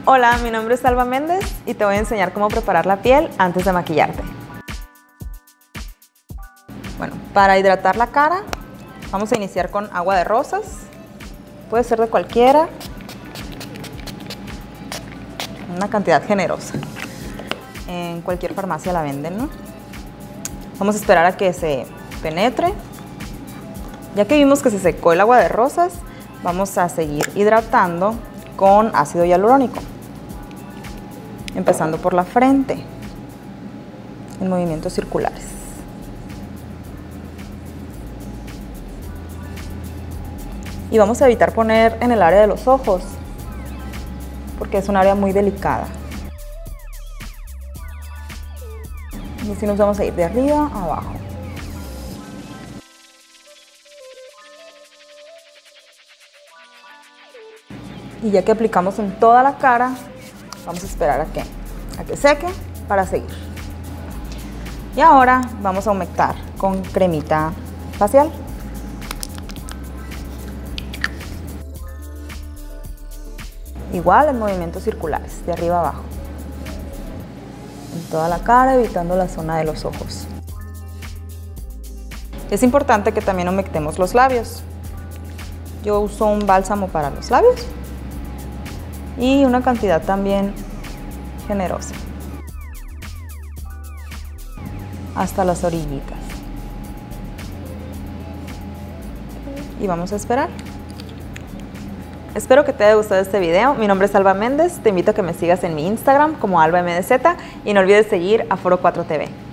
Hola, mi nombre es Alba Méndez y te voy a enseñar cómo preparar la piel antes de maquillarte. Bueno, para hidratar la cara vamos a iniciar con agua de rosas. Puede ser de cualquiera, una cantidad generosa. En cualquier farmacia la venden, ¿no? Vamos a esperar a que se penetre. Ya que vimos que se secó el agua de rosas, vamos a seguir hidratando con ácido hialurónico. Empezando por la frente, en movimientos circulares. Y vamos a evitar poner en el área de los ojos, porque es un área muy delicada. Y así nos vamos a ir de arriba a abajo. Y ya que aplicamos en toda la cara, vamos a esperar a que seque para seguir. Y ahora vamos a humectar con cremita facial. Igual en movimientos circulares, de arriba a abajo. En toda la cara, evitando la zona de los ojos. Es importante que también humectemos los labios. Yo uso un bálsamo para los labios y una cantidad también generosa hasta las orillitas. Y vamos a esperar. Espero que te haya gustado este video. Mi nombre es Alba Méndez. Te invito a que me sigas en mi Instagram como AlbaMDZ y no olvides seguir a Foro 4 TV.